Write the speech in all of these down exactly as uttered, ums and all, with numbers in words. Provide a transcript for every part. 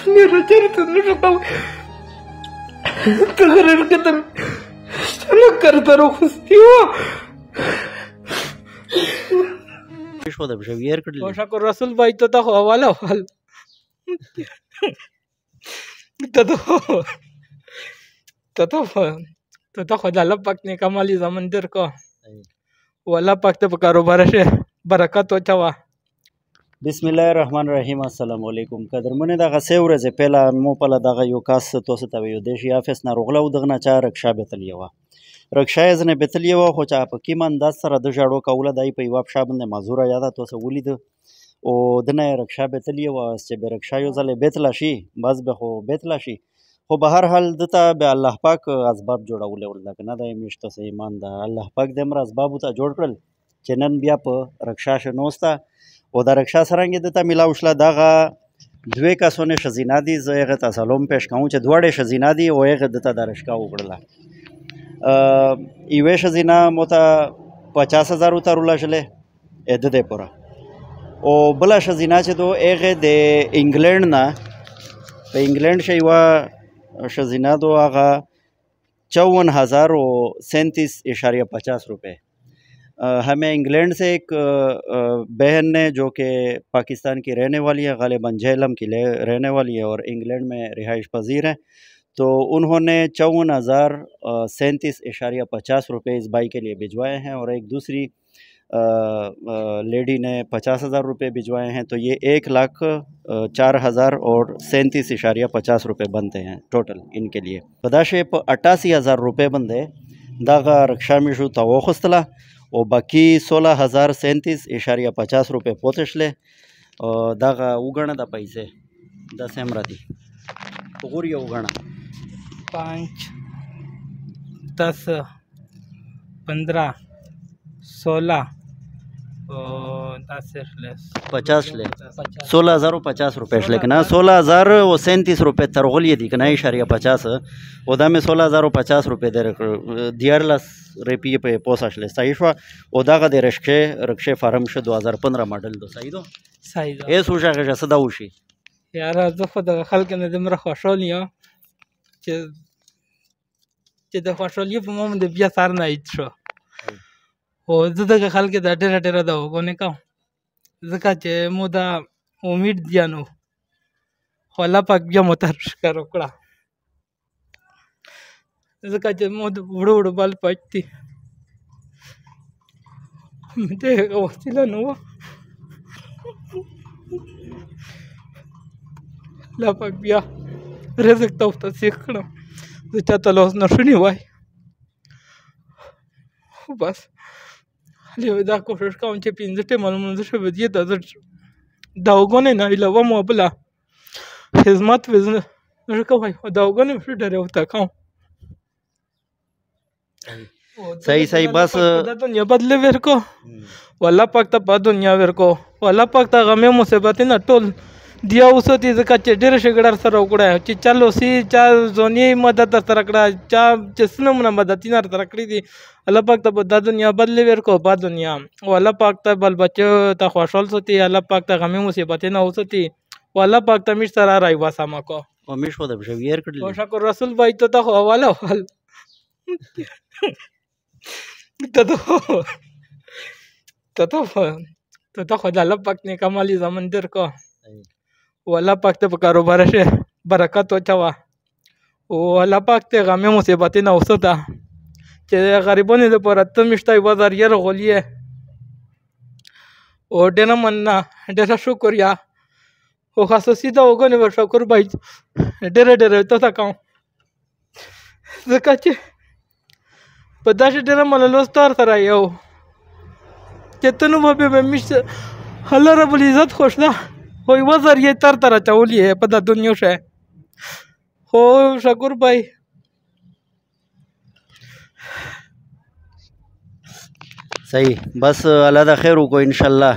मेरो चरित्र नसुकाऊ तगरर कदम चलो करता रहो खुशी हो شو بشه ویر کړل شکر رسول بھائی تو تا حواله حال ته ته ته ته ته خدای الله پاک نے کمالی زمان در کو والله پاک ته کاروبار شه برکت وچوا. بسم الله الرحمن الرحیم. السلام علیکم. قدرمنه دغه سه ورځې پهله مو په دغه یو کاس توسه ته ویو دیشي افس نه روغله او دغه نه چا رکشا بتلی و رکشا یې نه بتلی و خو چا په کې من داس سره د جاړو کوله دای په یو شاب نه مزوره یاده توسه ولید او دنه رکشا بتلی و چې به رکشا یو ځله بتلا شي بس به خو بتلا شي خو به هر حال دته به الله پاک اسباب جوړول ولدا کنه د میشته سه ایمان ده الله پاک د امر اسباب ته جوړ کړل چې نن بیا په رکشا شنوستا او د رکشا سرنګ دته ملاو شله دغه دوه کسونه شزینا دي زه هغه ته سلام پېښ کوم چې دوړې شزینا دي او هغه دته د رشکا وکړله یوه شزینا موته پچاس هزار اترول شله اده ده پورا او بلا شزینا چې دو هغه د انګلند نه په انګلند شیوا شزینا دو هغه چون ہزار و سینتیس اشاریہ پچاس روپے. ہمیں انگلینڈ سے ایک بہن نے جو کہ پاکستان کی رہنے والی ہے غالباً جہلم کی رہنے والی ہے اور انگلینڈ میں رہائش پذیر ہیں تو انہوں نے چون ہزار سینتیس اشاریہ پچاس روپے اس بھائی کے لیے بھجوائے ہیں اور ایک دوسری لیڈی نے پچاس ہزار روپے بھجوائے ہیں تو یہ ایک لاکھ چار ہزار اور سینتیس اشاریہ پچاس روپے بنتے ہیں ٹوٹل ان کے لیے. پداشے اٹھاسی ہزار روپے بندے داغا رکشا میشو تاوخستلا اور باقی سولہ ہزار سینتیس اشاریہ پچاس روپے پوتش لے اور داغا اگانا دا پیسے دس امراتی غوری اگانا پانچ دس پندرہ سولہ پچاس لے سولہ ہزار و پچاس روپے لیکن سولہ ہزار و سینتیس روپے ترغلی دی کنا اشاریہ پچاس ادا میں سولہ ہزار و پچاس روپے دے دیار لس ریپی پہ پوساش لے صحیح شوا ادا کا دے رکشے رکشے فارم شو دو ہزار پندرہ ماڈل دو صحیح دو صحیح دو اے سوشا کہ صدا وشي یار زه خو د خلک نه دمره خوشحال یم چې چې د خوشحالي په موم د بیا سر نه ایت شو او زه دغه خلک د ډېره ډېره د وګونې کوم ځکه چې مو دا امید دیا نو خو الله پاک بیا مو ته ښکار وکړه ځکه چې مو د وړو وړو بال پاک دي د هغه وسیله نه وه الله پاک بیا رزق ته توفیق کړم زه چاته لاس نه شونی وای بس دا کوشش کوم چې پنځه ټیمه لمونځ شوی دی دا زه دا وګونې نه علاوه مو بله خدمت نه کوی دا وګونې مې ډېرې ورته کوم صحیح صحیح بس دا دنیا بدلې ورکو والله پاک ته په دنیا ورکو والله پاک ته غمې مصیبتونه ټول دیا اوسوتی ځکه چې ډېره ښېګړه سره وکړی چې چا لوسي چا زونی مدد در سره کړه چا چې څه نمونه مددونه در سره کړي دي الله پاک ته به دا دنیا بدلې ورکړو با دنیا او الله پاک ته بل بچو ته خوشحال ساتي الله پاک ته غمې مصیبتونه وساتي او الله پاک ته میش سره رایوا سمه کو او میش خو د بشه ویر کړل او شکر رسول بھائی ته ته حواله حال ته ته ته ته خدای الله پاک نے کمالی زمان در کو والله پاک ته په کاروبار شه برکت وچوا او الله پاک ته غمې مصیبتونه وساته چې غریبانو لپاره ته میشته یوه ذریعه راغلي یې او ډېره مننه ډېره شکریه خو خصوصي ته وګڼې به شکر بھائی ډېره ډېره ته ته کوم ځکه چې په داسې ډېره منلو ستار سره یو چې ته نو به به میشته الله رب العزت خوش ده خو یوه ذریعه تر ته راچولی یې په دا دنیا شه خو شکر بھائی صحیح بس الله دا خیر وکړو انشاءالله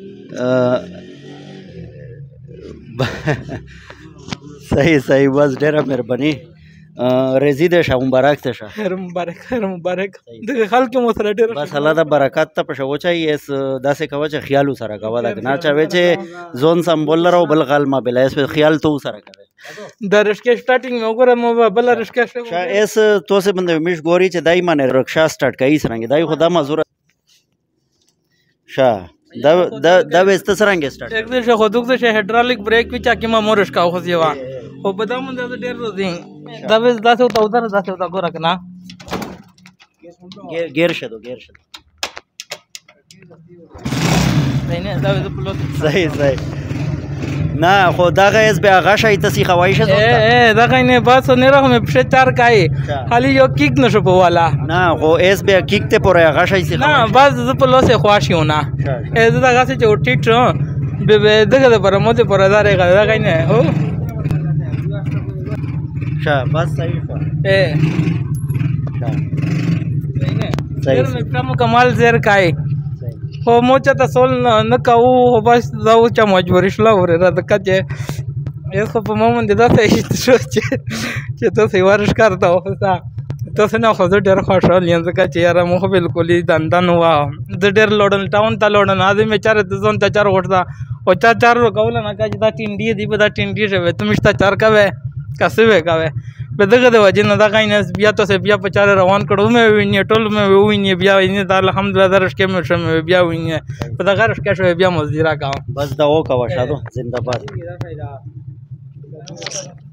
صحیح صحیح بس ډېره مهرباني رضی دې شه مبارک ته شه خیر مبارک خیر مبارک دغه خلک مو سره ډېر بس الله دا برکات ته پښه وچای اس داسې کوه چې خیال سره کوه دا نه چا وی چې زون سمبول راو بل غال ما بل اس خیال تو سره کوي د رشکې سټارټینګ مې وګوره مو بله رشکه شا ایس تو سے بندے مش گوری چې دای مانه رکشا سٹارټ کای سرنګ دای خدا مزور شا دا دا دا وست سرنګ سٹارټ یک دې خو دوک څه هایدرالک بریک وی چا کې ما مورش کا خو دیوا خو په دامن د ډیر روزین دا وس داسه او تاودر داسه او تا ګور کنه گیر شدو گیر شدو نه دا وس پلوت صحیح صحیح نه خو دا غیز به هغه شای تسی خوای شد اه دا غینه بس نه رحم په چار کای خالی یو کیک نشو په والا نه خو اس به کیک ته پوره هغه شای سی نه بس ز په لوسه خواشیونه ا دا غاسه چې ټیټ به به دغه پر موته پر دارې غا غینه هو شا بس صحیح خو ا شا صحیح مې کوم کمال زیر کای خو موچا ته سول نه کاو خو بس دا و چې مجبورې شوله ورېره د کچې یس خو په ما باندې داسې ایښته شو چې چې تاسې ورش کارته وخوسته تاسې نه خو زه ډېر خوشحال یم ځکه چې یاره مو خو بلکل دندن وه زه ډېر لوړل ټاون ته لوړل هذه مې چاره ته ځون ته چار غوښته خو چا چار روکوله نه که چې دا ټینډي دي به دا ټینډي شوی ته مشته چار کوې که څه وې کوې په دغه د وجې نه دغه نه بیا تاسې بیا په چاره روان کړو مې ووینې ټول مې ووینې بیا وینې دا الحمدلله دا رشکې مې شوې مې بیا وینې په دغه رشکه شوې بیا مزدیره کوم بس دا وکوه شادو زنده باد